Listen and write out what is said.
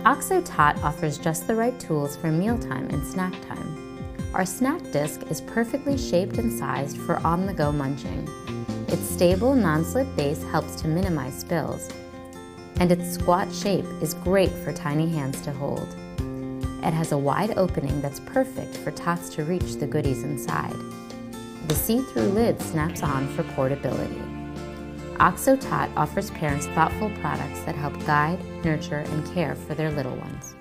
OXO Tot offers just the right tools for mealtime and snack time. Our snack disc is perfectly shaped and sized for on-the-go munching. Its stable, non-slip base helps to minimize spills, and its squat shape is great for tiny hands to hold. It has a wide opening that's perfect for tots to reach the goodies inside. The see-through lid snaps on for portability. OXO Tot offers parents thoughtful products that help guide, nurture, and care for their little ones.